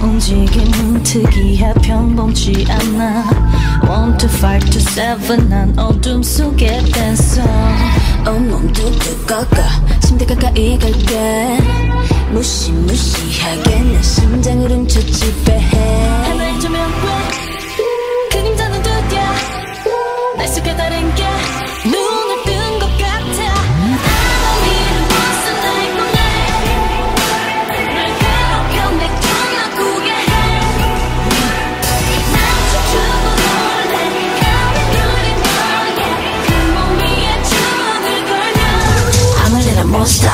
움직임은 특이해 평범치 않아 1, 2, 5, 2, 7 난 어둠 속에 댄서 온몸도 뜨거워 침대 가까이 갈게 무시무시하게 내 심장을 훔쳐 지배해 하나의 조명 왜 그림자는 두드려 날 속에 다른 게 눈을 뜬 것 같아 아무리는 벌써 날 보내 날 괴롭혀 내 꿈나꾸게 해 난 춤추고 놀래 가면 그린 너의 그 몸 위에 주문을 걸면 I'm a little monster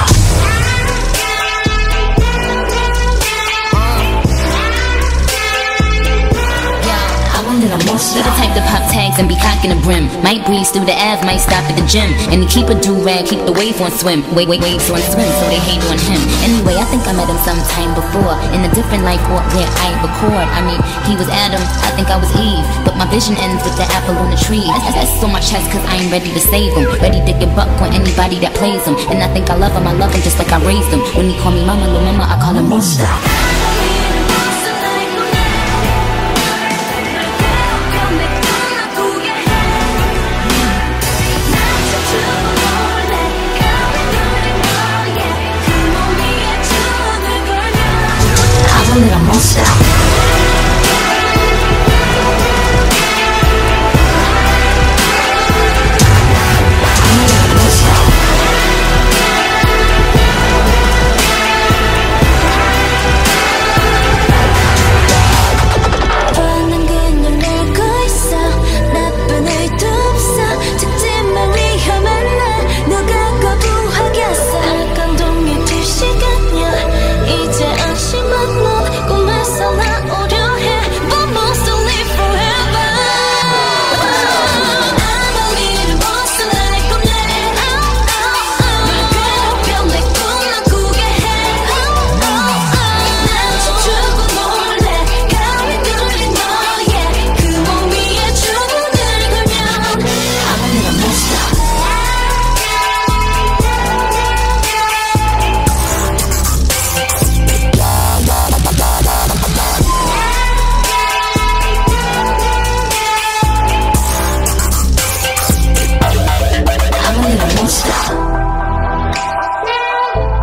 You the type to pop tags and be cocking the brim. Might breeze through the Ave, might stop at the gym. And to keep a do-rag, keep the wave on swim. Waves on swim, so they hate on him. Anyway, I think I met him sometime before in a different life or where I record. I mean, he was Adam, I think I was Eve. But my vision ends with the apple on the tree. That's so much chest cause I ain't ready to save him. Ready to get buck on anybody that plays him. And I think I love him just like I raised him. When he call me mama, little mama, I call him monster. I'm a little monster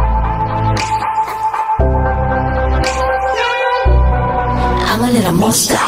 I'm a little monster